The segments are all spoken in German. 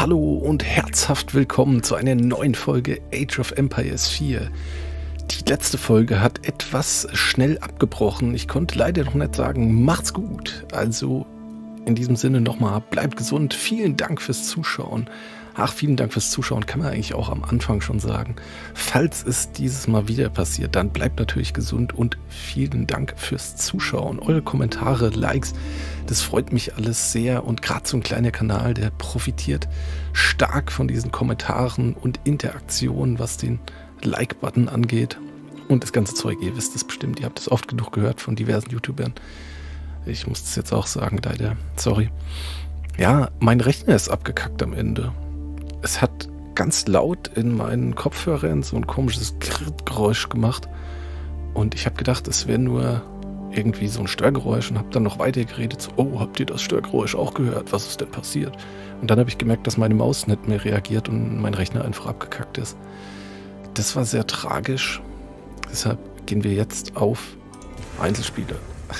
Hallo und herzhaft willkommen zu einer neuen Folge Age of Empires 4. Die letzte Folge hat etwas schnell abgebrochen. Ich konnte leider noch nicht sagen, macht's gut. Also in diesem Sinne nochmal, bleibt gesund. Vielen Dank fürs Zuschauen. Vielen Dank fürs Zuschauen, kann man eigentlich auch am Anfang schon sagen. Falls es dieses Mal wieder passiert, dann bleibt natürlich gesund und vielen Dank fürs Zuschauen. Eure Kommentare, Likes, das freut mich alles sehr und gerade so ein kleiner Kanal, der profitiert stark von diesen Kommentaren und Interaktionen, was den Like-Button angeht. Und das ganze Zeug, ihr wisst es bestimmt, ihr habt es oft genug gehört von diversen YouTubern. Ich muss es jetzt auch sagen, leider, sorry. Ja, mein Rechner ist abgekackt am Ende. Es hat ganz laut in meinen Kopfhörern so ein komisches Geräusch gemacht. Und ich habe gedacht, es wäre nur irgendwie so ein Störgeräusch und habe dann noch weiter geredet. So, oh, habt ihr das Störgeräusch auch gehört? Was ist denn passiert? Und dann habe ich gemerkt, dass meine Maus nicht mehr reagiert und mein Rechner einfach abgekackt ist. Das war sehr tragisch. Deshalb gehen wir jetzt auf Einzelspiele.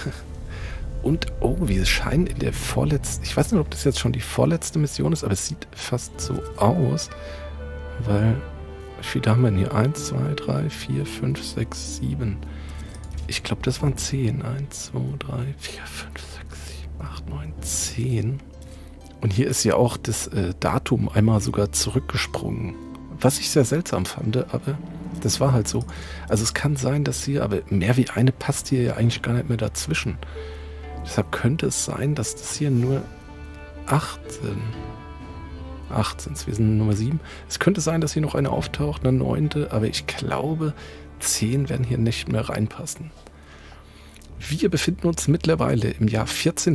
Und, oh, wie es scheint in der vorletzten, ich weiß nicht, ob das jetzt schon die vorletzte Mission ist, aber es sieht fast so aus, weil, wie viele haben wir denn hier? 1, 2, 3, 4, 5, 6, 7. Ich glaube, das waren 10. 1, 2, 3, 4, 5, 6, 7, 8, 9, 10. Und hier ist ja auch das Datum einmal sogar zurückgesprungen. Was ich sehr seltsam fand, aber das war halt so. Also es kann sein, dass hier, aber mehr wie eine passt hier ja eigentlich gar nicht mehr dazwischen. Deshalb könnte es sein, dass das hier nur 18 sind. Wir sind Nummer 7. Es könnte sein, dass hier noch eine auftaucht, eine 9. Aber ich glaube, 10 werden hier nicht mehr reinpassen. Wir befinden uns mittlerweile im Jahr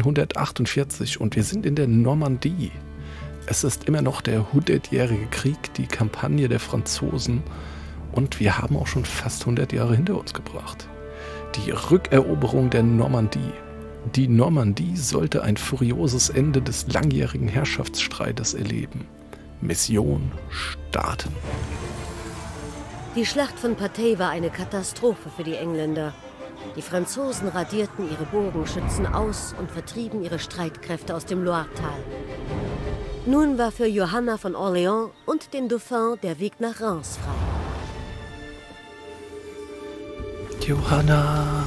1448 und wir sind in der Normandie. Es ist immer noch der 100-jährige Krieg, die Kampagne der Franzosen. Und wir haben auch schon fast 100 Jahre hinter uns gebracht. Die Rückeroberung der Normandie. Die Normandie sollte ein furioses Ende des langjährigen Herrschaftsstreites erleben. Mission starten. Die Schlacht von Patay war eine Katastrophe für die Engländer. Die Franzosen radierten ihre Bogenschützen aus und vertrieben ihre Streitkräfte aus dem Loiretal. Nun war für Johanna von Orléans und den Dauphin der Weg nach Reims frei. Johanna!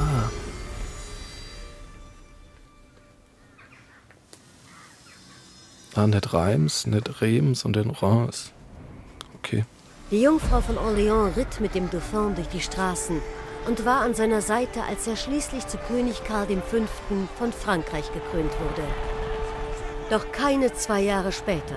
Nicht Reims, nicht Reims, sondern Reims. Okay. Die Jungfrau von Orléans ritt mit dem Dauphin durch die Straßen und war an seiner Seite, als er schließlich zu König Karl V. von Frankreich gekrönt wurde. Doch keine 2 Jahre später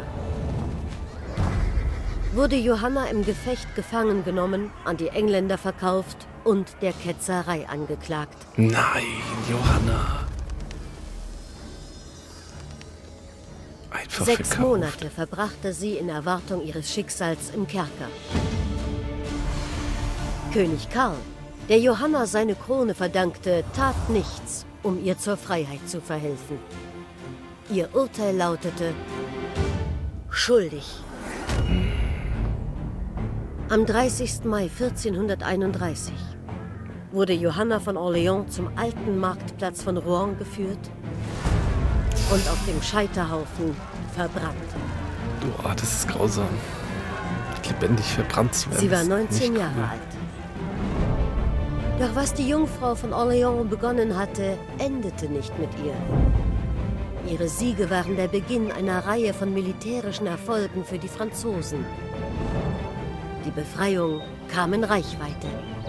wurde Johanna im Gefecht gefangen genommen, an die Engländer verkauft und der Ketzerei angeklagt. Nein, Johanna. 6 Monate verbrachte sie in Erwartung ihres Schicksals im Kerker. König Karl, der Johanna seine Krone verdankte, tat nichts, um ihr zur Freiheit zu verhelfen. Ihr Urteil lautete: schuldig. Am 30. Mai 1431 wurde Johanna von Orléans zum alten Marktplatz von Rouen geführt und auf dem Scheiterhaufen verbrannt. Oh, das ist grausam. Lebendig verbrannt zu werden. Sie war 19 Jahre alt. Doch was die Jungfrau von Orléans begonnen hatte, endete nicht mit ihr. Ihre Siege waren der Beginn einer Reihe von militärischen Erfolgen für die Franzosen. Die Befreiung kam in Reichweite.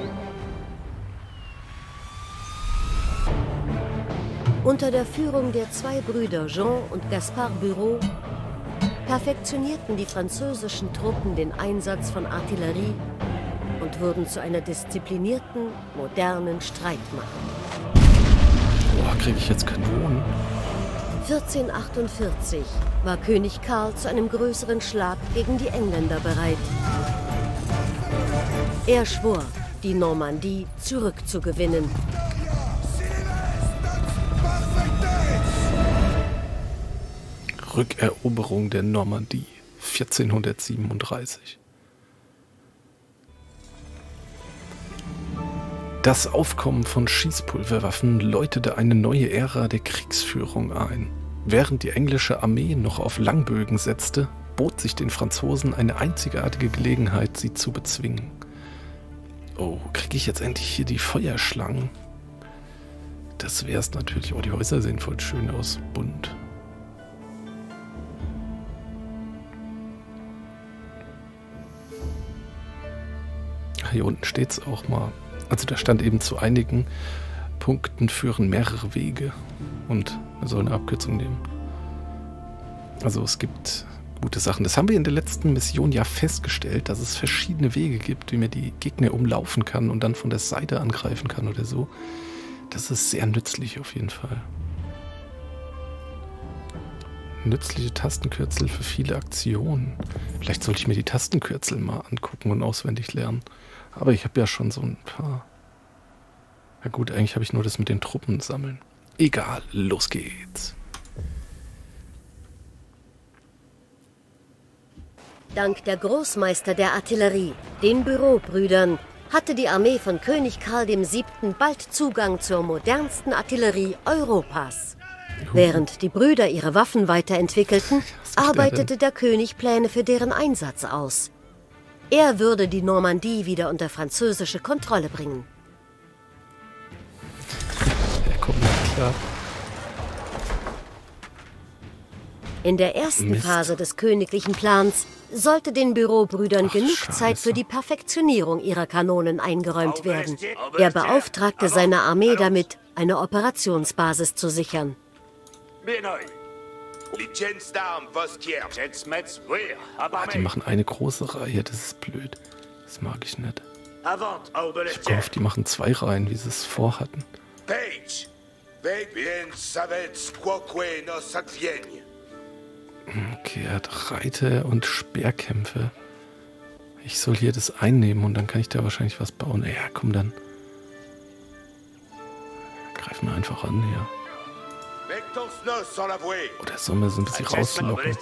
Unter der Führung der 2 Brüder Jean und Gaspard Bureau perfektionierten die französischen Truppen den Einsatz von Artillerie und wurden zu einer disziplinierten, modernen Streitmacht. Boah, kriege ich jetzt Kanonen? 1448 war König Karl zu einem größeren Schlag gegen die Engländer bereit. Er schwor, die Normandie zurückzugewinnen. Rückeroberung der Normandie 1437. Das Aufkommen von Schießpulverwaffen läutete eine neue Ära der Kriegsführung ein. Während die englische Armee noch auf Langbögen setzte, bot sich den Franzosen eine einzigartige Gelegenheit, sie zu bezwingen. Oh, kriege ich jetzt endlich hier die Feuerschlangen? Das wäre es natürlich. Oh, die Häuser sehen voll schön aus, bunt. Hier unten steht es auch mal. Also da stand eben, zu einigen Punkten führen mehrere Wege und wir sollen eine Abkürzung nehmen. Also es gibt gute Sachen. Das haben wir in der letzten Mission ja festgestellt, dass es verschiedene Wege gibt, wie man die Gegner umlaufen kann und dann von der Seite angreifen kann oder so. Das ist sehr nützlich auf jeden Fall. Nützliche Tastenkürzel für viele Aktionen. Vielleicht sollte ich mir die Tastenkürzel mal angucken und auswendig lernen. Aber ich habe ja schon so ein paar. Na gut, eigentlich habe ich nur das mit den Truppen sammeln. Egal, los geht's. Dank der Großmeister der Artillerie, den Bürobrüdern, hatte die Armee von König Karl VII. Bald Zugang zur modernsten Artillerie Europas. Während die Brüder ihre Waffen weiterentwickelten, arbeitete der König Pläne für deren Einsatz aus. Er würde die Normandie wieder unter französische Kontrolle bringen. Ja, komm mal klar. In der ersten Phase des königlichen Plans sollte den Bürobrüdern genug Zeit für die Perfektionierung ihrer Kanonen eingeräumt werden. Er beauftragte seine Armee damit, eine Operationsbasis zu sichern. Die machen eine große Reihe, das ist blöd. Das mag ich nicht. Ich hoffe, die machen 2 Reihen, wie sie es vorhatten. Okay, er hat Reiter und Speerkämpfe. Ich soll hier das einnehmen und dann kann ich da wahrscheinlich was bauen. Ja, komm dann. Greifen wir einfach an, ja. Oder sollen wir so ein bisschen rauslocken?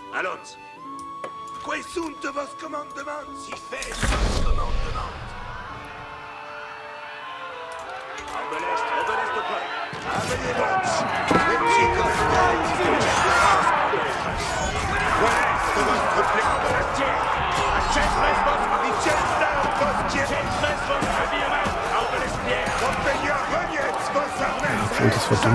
Obwohl, das war dumm.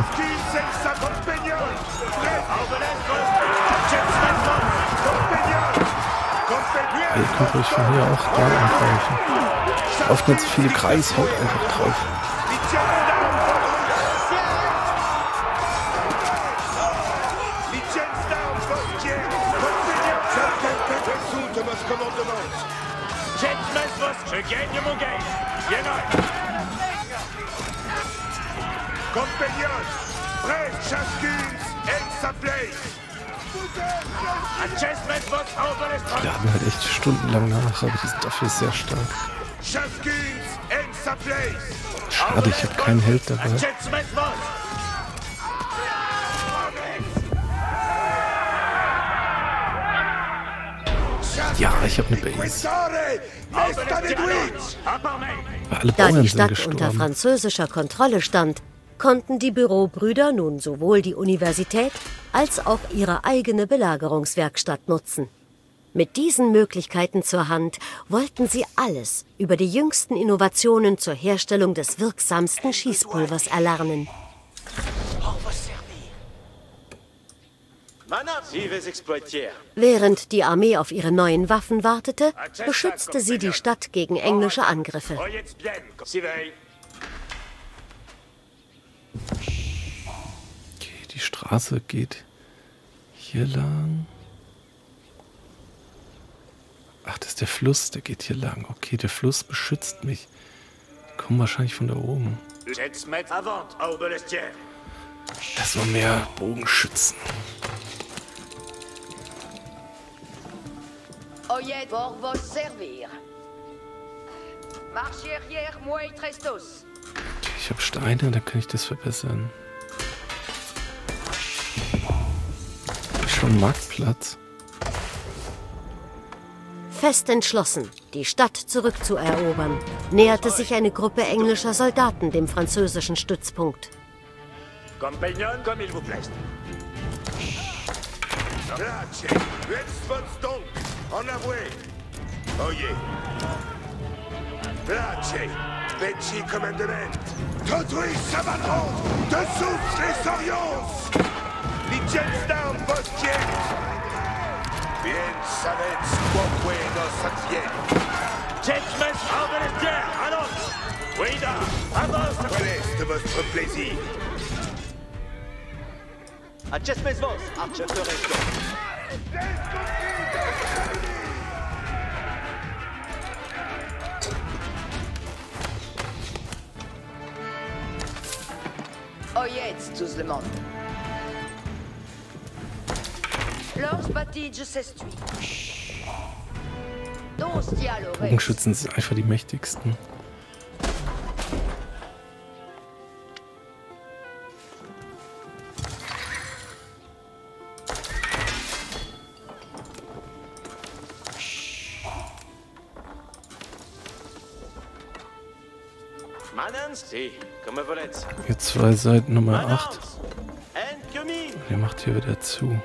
Ihr könnt euch von hier auch da angreifen. Lauft nicht so viele Kreis, haut einfach drauf. Die laden halt echt stundenlang nach, aber die sind dafür sehr stark. Schade, ich habe keinen Held dabei. Ja, ich habe eine Base. Da die Stadt unter französischer Kontrolle stand, konnten die Bürobrüder nun sowohl die Universität als auch ihre eigene Belagerungswerkstatt nutzen. Mit diesen Möglichkeiten zur Hand wollten sie alles über die jüngsten Innovationen zur Herstellung des wirksamsten Schießpulvers erlernen. Während die Armee auf ihre neuen Waffen wartete, beschützte sie die Stadt gegen englische Angriffe. Okay, die Straße geht hier lang. Ach, das ist der Fluss, der geht hier lang. Okay, der Fluss beschützt mich. Die kommen wahrscheinlich von da oben. Lass mal mehr Bogenschützen. Ich habe Steine, dann kann ich das verbessern. Schon einen Marktplatz. Fest entschlossen, die Stadt zurückzuerobern, näherte sich eine Gruppe englischer Soldaten dem französischen Stützpunkt. Grazie. Jetzt wird's dunkel. On the way. Oh je. Grazie. Vecchi Commandement. Totui Sabaton. De Souffle les Orions. Li Jetsdown Postier. Bien savez quoque nos satisfait. Jetsmes Arbeiter, allons! Oui, da, avance! Quel est votre plaisir? A Jetsmes vos, archefeuresto. Ojedz, tous le monde. Lors Batige s'estui. Bogenschützen sind einfach die mächtigsten. Hier 2 Seiten Nummer 8. Der macht hier wieder zu.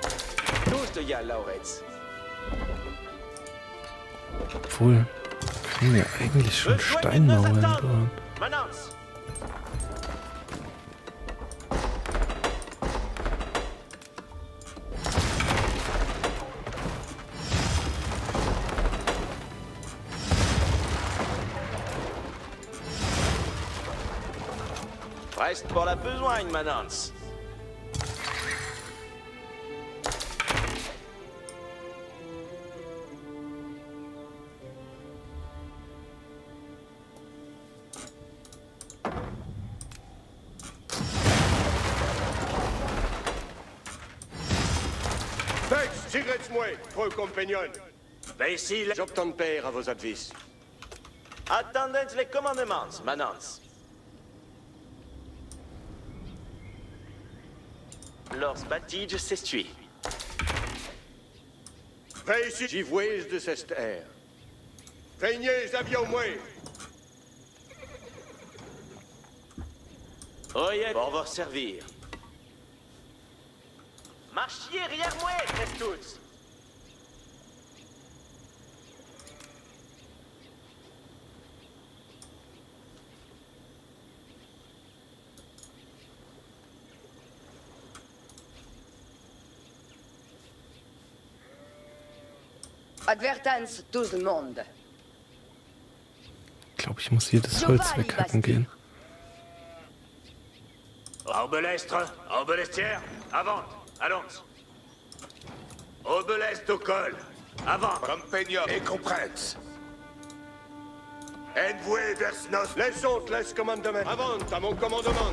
Obwohl, können wir eigentlich schon Steinmauern bauen. Reste pour la besogne, Manance. Tirez-moi, pro compagnon. Ici, J'obtends père à vos advices. attendez les commandements, Manance. Lors Batige s'estui. Ici, j'y vois de cette air. Peignez avions moi. Oyez pour vous servir. Marchiez derrière moi, tous. Advertenz, tout le monde. Ich glaube, ich muss hier das Holz weghacken gehen. Arbelestre, arbelestière, avant, allons. Arbelest au col, avant. Compagnon et compresse. Envoyez vers nos... Les autres, laisse commandement. Avant, à mon commandement.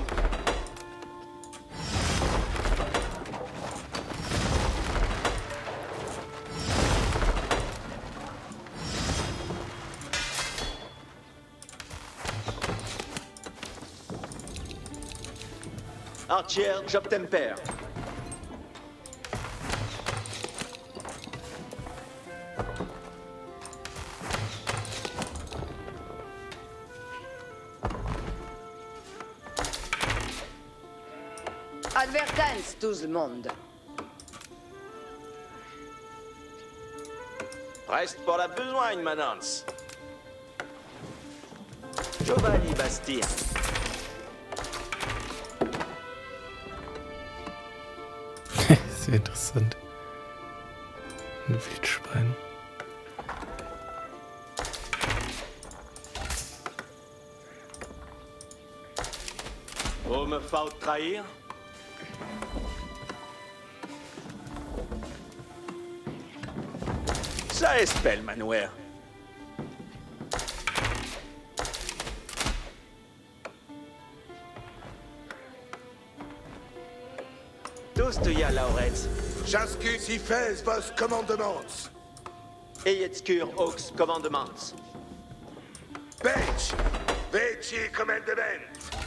Archer, j'obtempère. Advertenz, tout le monde. Reste pour la besogne, Manance. Giovanni Bastia. Sehr interessant. Ein Wildschwein. Vous me faites trahir? Ça espelle, Manuel. Tous te ya, Lauretz. Jascu si fais vos commandements. Eyetskur aux commandements. Page, vecchi commandement.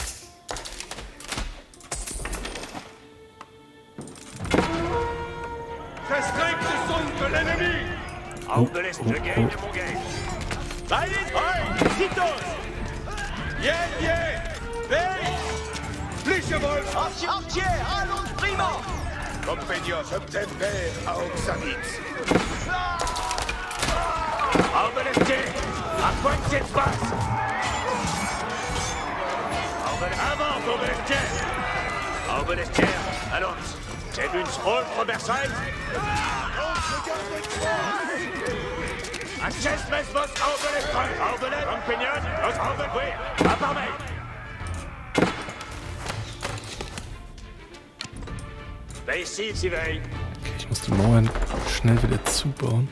Ces strikes sont de l'ennemi. Arbelest le gain de mon gain. Allez, allez, Zitos! Yeah, yeah. Page, plus cheval. Entier, allons, prima! Compagnos, obtenver à Oxamix. Arbeiter, à pointe cette face. Avant, Arbeiter. Arbeiter, allons. C'est une scroll pour Versailles. Access mes vos Arbeiter. Arbeiter, Compagnon, aus Arbeiter, à part main. Ici, Sivey. Okay, ich muss die Mauern schnell wieder zubauen.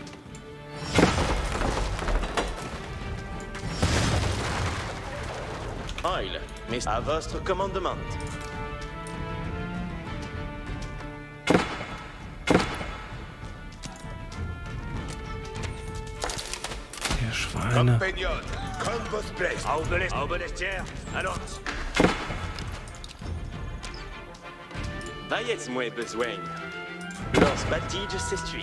Oil, mais à votre commandement. Ihr Schweine. Compagnon, comme vos plaît. Arbeiter, allons. Va jetzt moins besoin. Lors Batige s'essuie.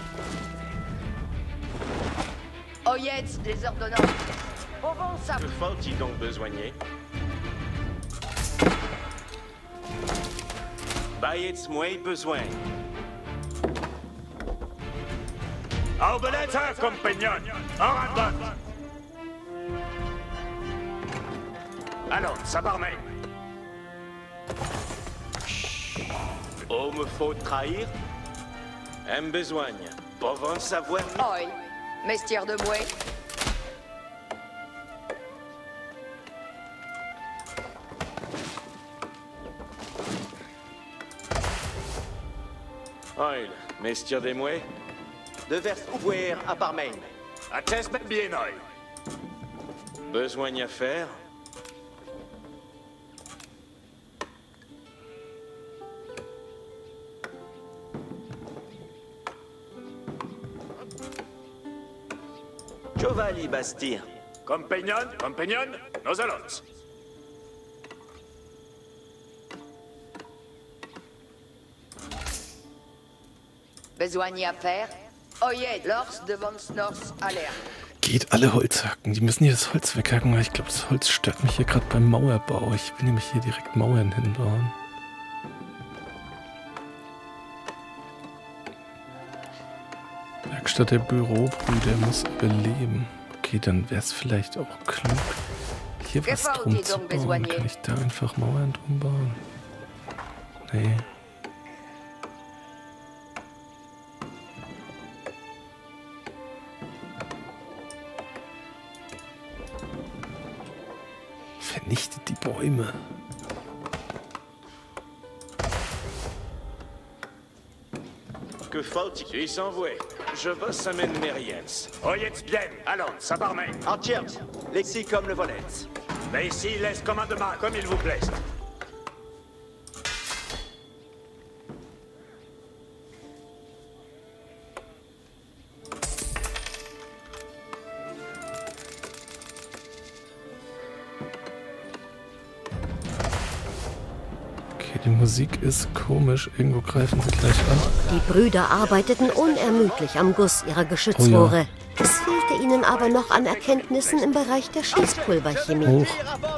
Oyez des ordonnances. Pouvons Que savoir. faut-il donc besoigner? Va jetzt moins besoin. Arbeiter, Compagnon, en randonne. Allons, ça part main. Oh, me faut trahir? Un besoigne. Pouvons savoir. Oi, mestière de mouet. Oil, mestier des mouets. De vers ouvrir à part main. Atteste bien oeil. Besoigne à faire. Giovanni Bastille. Compagnon, nos allons. Besoigne à faire. Oyez, Lors de von Snors Aller. Geht alle Holz hacken. Die müssen hier das Holz weghacken, weil ich glaube, das Holz stört mich hier gerade beim Mauerbau. Ich will nämlich hier direkt Mauern hinbauen. Werkstatt der Bürobrüder muss überleben. Okay, dann wäre es vielleicht auch klug, hier was drum zu bauen. Kann ich da einfach Mauern drum bauen? Nee. Vernichtet die Bäume. Que faut-il? Il s'envoie. Je veux s'amène Mériens. Oyez bien, allons, ça part main. Entière. Lexi comme le volet. Mais ici, laisse commandement comme il vous plaise. Die Musik ist komisch. Irgendwo greifen sie gleich an. Die Brüder arbeiteten unermüdlich am Guss ihrer Geschützrohre. Es fehlte ihnen aber noch an Erkenntnissen im Bereich der Schießpulverchemie. Hoch.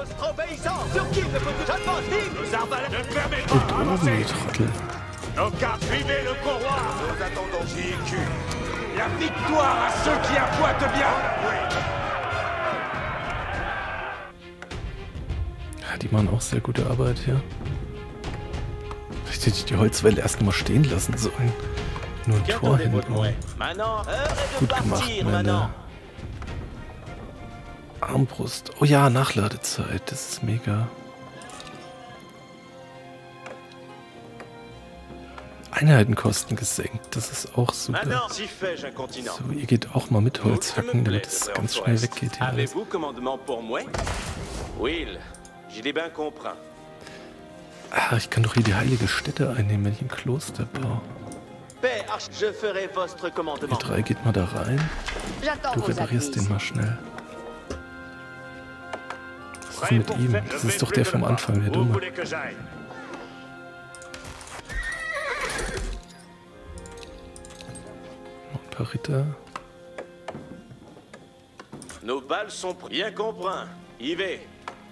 Nos arbalètes ne permettent Und pas oben, d'avancer. die Trottel. Nos cartes, suivez le courroie. Nous attendons JQ. La victoire à ceux qui appointent bien. Ja, die machen auch sehr gute Arbeit hier. Vielleicht hätte ich die Holzwelle erst mal stehen lassen sollen. Nur ein Tor hinbauen. Maintenant, heure est de Gut gemacht, partir meine maintenant. Armbrust. Oh ja, Nachladezeit. Das ist mega. Einheitenkosten gesenkt. Das ist auch super. Maintenant, si fais-je un continent. So, ihr geht auch mal mit Holz hacken, damit es ganz schnell weggeht hier alles. Avez-vous commandement pour moi? Will, j'ai des bien compris. Ah, ich kann doch hier die heilige Stätte einnehmen, wenn ich ein Kloster baue. Père, je ferai votre Ihr commandement. drei geht mal da rein. J'attends Du vos reparierst den admises. mal schnell. Was ist mit ihm? Das ist doch der vom Anfang, der Où Dumme. voulez que j'aille? Noch ein paar Ritter. Nos balles sont bien compris. Yves.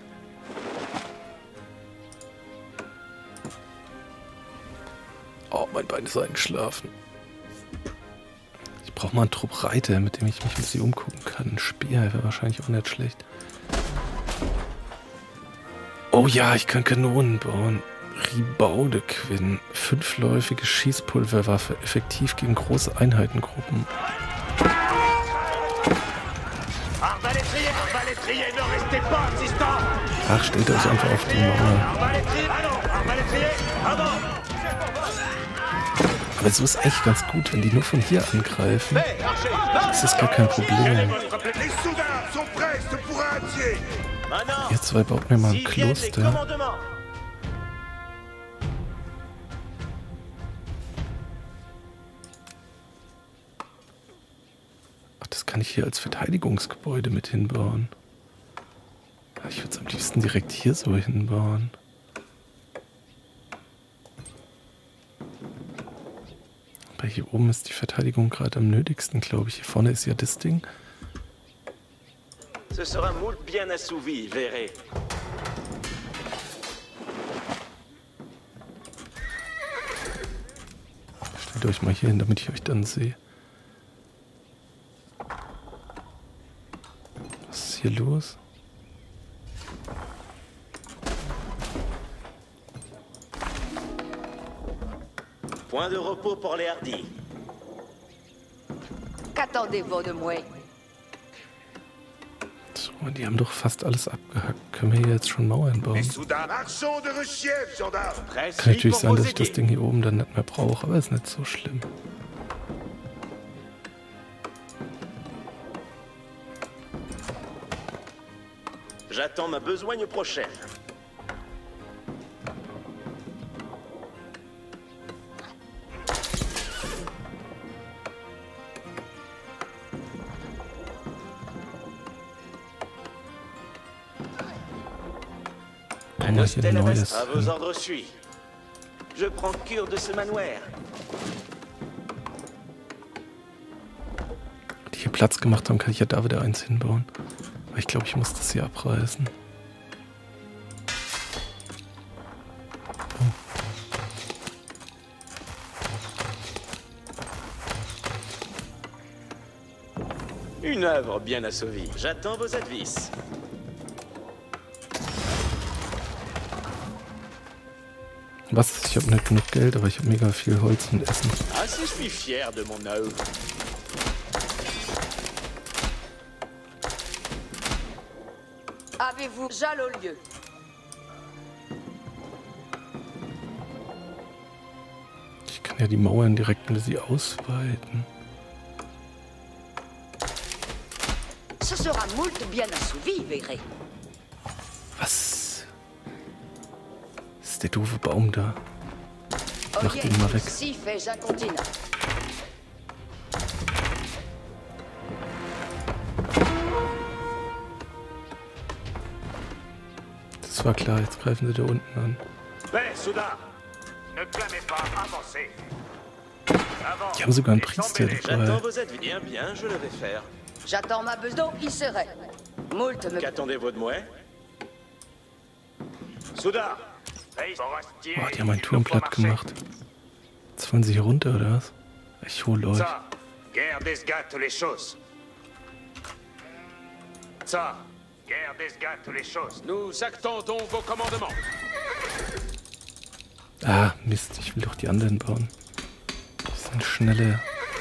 Oh, mein Bein ist eingeschlafen. Ich brauche mal einen Trupp Reiter, mit dem ich mich ein bisschen umgucken kann. Ein Speer wäre wahrscheinlich auch nicht schlecht. Oh ja, ich kann Kanonen bauen. Ribaude-Quinn. 5-läufige Schießpulverwaffe. Effektiv gegen große Einheitengruppen. Ach, stellt euch einfach auf die Mauer. Aber so ist eigentlich ganz gut, wenn die nur von hier angreifen. Das ist gar kein Problem. Ihr zwei baut mir mal ein Kloster. Ach, das kann ich hier als Verteidigungsgebäude mit hinbauen. Ich würde es am liebsten direkt hier so hinbauen. Aber hier oben ist die Verteidigung gerade am nötigsten, glaube ich. Hier vorne ist ja das Ding. Ce sera moult bien assouvi, verrez. Stellt euch mal hier hin, damit ich euch dann sehe. Was ist hier los? Point de repos pour les hardis. Qu'attendez-vous de moi? So, die haben doch fast alles abgehackt. Können wir hier jetzt schon Mauern bauen? Kann natürlich sein, dass ich das Ding hier oben dann nicht mehr brauche, aber ist nicht so schlimm. J'attends ma besogne prochaine. Un hostel à vos ordres suis. Je prends cure de ce manoir. Die hier Platz gemacht haben, kann ich ja da wieder eins hinbauen. Aber ich glaube, ich muss das hier abreißen. Une œuvre bien assouvie. J'attends vos advices. Was? Ich habe nicht genug Geld, aber ich habe mega viel Holz und Essen. Ah, si je suis fier de mon œuvre. Avez-vous Jalolieu? Ich kann ja die Mauern direkt mit sie ausweiten. Ce sera moult bien assouvi, verrez. Was? Das ist der doofe Baum da. Mach den mal weg. Si fais-je un continent. Das war klar, jetzt greifen sie da unten an. Die haben sogar einen Priester dabei. J'attends ma besogne, il serait. Moult me... Qu'attendez-vous de moi? Souda! Oh, die haben einen Turm platt gemacht. Jetzt wollen sie hier runter, oder was? Ich hole euch. Ça, guerre désgâte les choses. Ça, guerre désgâte les choses. Nous attendons vos commandements. Ah, Mist, ich will doch die anderen bauen. Die sind schneller.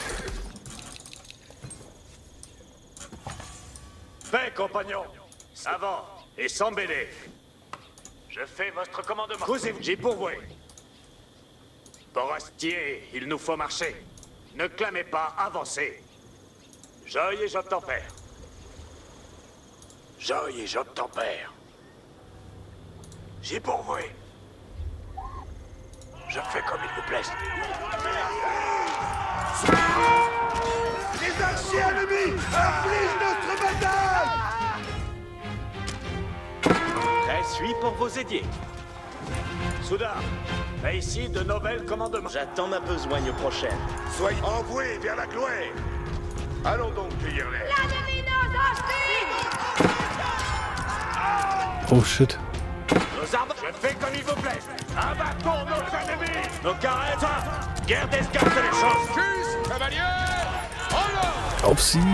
Fait, compagnons. Avant et sans mêler. Je fais votre commandement. Causez-vous. J'ai pourvoué. Borastier, il nous faut marcher. Ne clamez pas, avancez. J'œille et j'obtempère. J'œille et j'obtempère. J'ai pourvoué. Je fais comme il vous plaise. Les archers ennemis affligent notre bataille! Très suis pour vos édiers. Soudain, fais ici de nouvelles commandements. J'attends ma besogne prochaine. Soyez envoyés vers la gloire. Allons donc cueillir l'air. Oh shit. Nos armes, je fais comme il vous plaît. Abattons nos ennemis. Nos carrettes. Guerre d'escarpe les choses. Fus, cavalier! En Auf sie!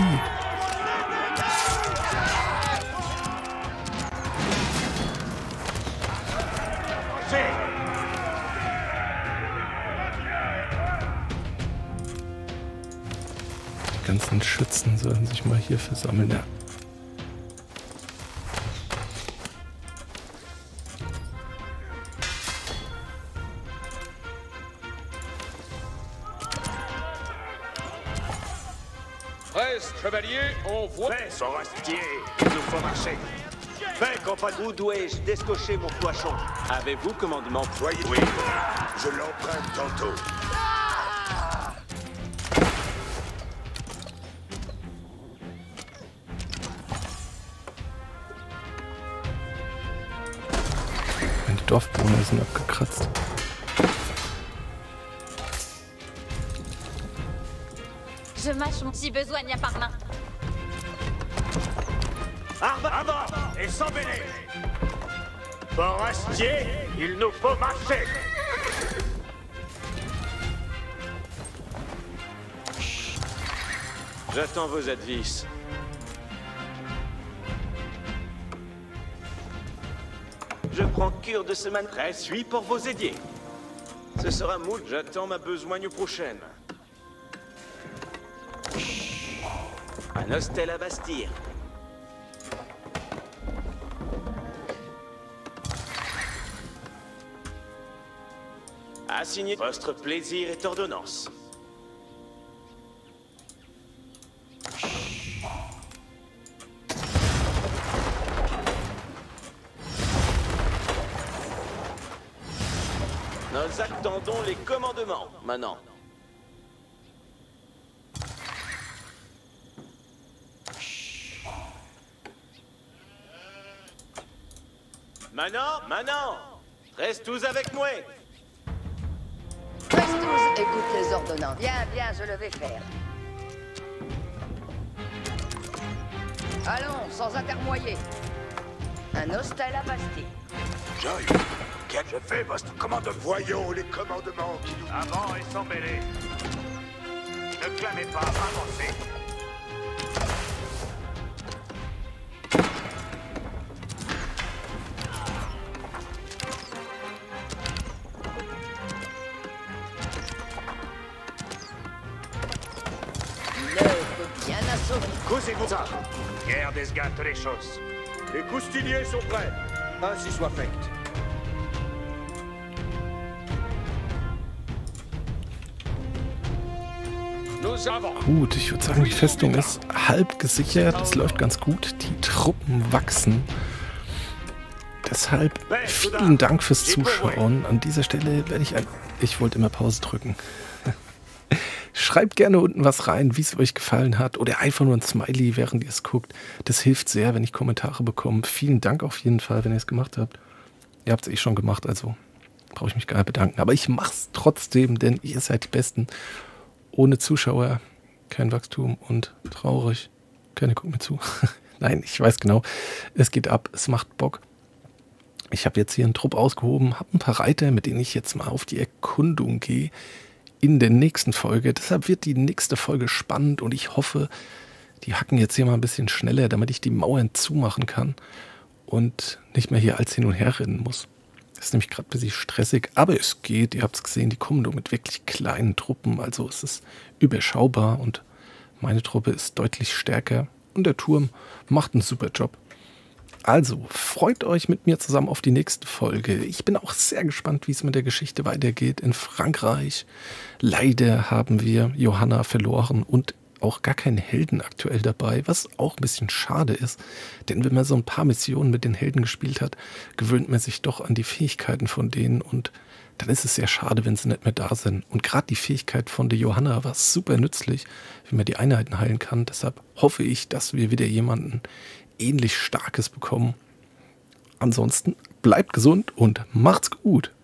Die ganzen Schützen sollen sich mal hier versammeln. Ja. Presse, chevalier, on voit... Fais, Forestier, il nous faut marcher. Fais, compagnie. Où dois-je descocher mon poachon? Avez-vous commandement? Voyez, oui, je l'emprunte tantôt. Die Dorfbewohner sind abgekratzt. Je mâche mon si besoin n'y a pas main. Avant et sans mêler. Forestier, il nous faut marcher. J'attends vos advices. Je prends cure de ce man. Suis pour vos aidiers. Ce sera moule. J'attends ma besogne prochaine. Un hostel à bâtir. Assigné. Votre plaisir est ordonnance. Nous attendons les commandements, maintenant. Maintenant, reste tous avec moi. Prestos, écoute les ordonnances. Bien, je le vais faire. Allons, sans intermoyer. Un hostel à Bastille. J'arrive. Je fais votre commandement. Voyons les commandements qui nous... Avant et sans mêler. Ne clamez pas, avancez. Bien assommé. Causez-vous ça. Guerre d'esgate les choses. Les coustiniers sont prêts. Ainsi soit fait. Nous avons... Gut, ich würde sagen, die Festung ist halb gesichert. Es läuft ganz gut. Die Truppen wachsen. Deshalb vielen Dank fürs Zuschauen. An dieser Stelle werde ich Ich wollte immer Pause drücken. Schreibt gerne unten was rein, wie es euch gefallen hat. Oder einfach nur ein Smiley, während ihr es guckt. Das hilft sehr, wenn ich Kommentare bekomme. Vielen Dank auf jeden Fall, wenn ihr es gemacht habt. Ihr habt es eh schon gemacht, also brauche ich mich gar nicht bedanken. Aber ich mache es trotzdem, denn ihr seid die Besten. Ohne Zuschauer kein Wachstum und traurig. Keiner guckt mir zu. Nein, ich weiß genau, es geht ab, es macht Bock. Ich habe jetzt hier einen Trupp ausgehoben, habe ein paar Reiter, mit denen ich jetzt mal auf die Erkundung gehe in der nächsten Folge. Deshalb wird die nächste Folge spannend und ich hoffe, die hacken jetzt hier mal ein bisschen schneller, damit ich die Mauern zumachen kann und nicht mehr hier als hin und her rennen muss. Das ist nämlich gerade ein bisschen stressig, aber es geht. Ihr habt es gesehen, die kommen nur mit wirklich kleinen Truppen, also es ist überschaubar und meine Truppe ist deutlich stärker und der Turm macht einen super Job. Also, freut euch mit mir zusammen auf die nächste Folge. Ich bin auch sehr gespannt, wie es mit der Geschichte weitergeht in Frankreich. Leider haben wir Johanna verloren und auch gar keine Helden aktuell dabei, was auch ein bisschen schade ist. Denn wenn man so ein paar Missionen mit den Helden gespielt hat, gewöhnt man sich doch an die Fähigkeiten von denen und dann ist es sehr schade, wenn sie nicht mehr da sind. Und gerade die Fähigkeit von der Johanna war super nützlich, wie man die Einheiten heilen kann. Deshalb hoffe ich, dass wir wieder jemanden ähnlich Starkes bekommen. Ansonsten bleibt gesund und macht's gut.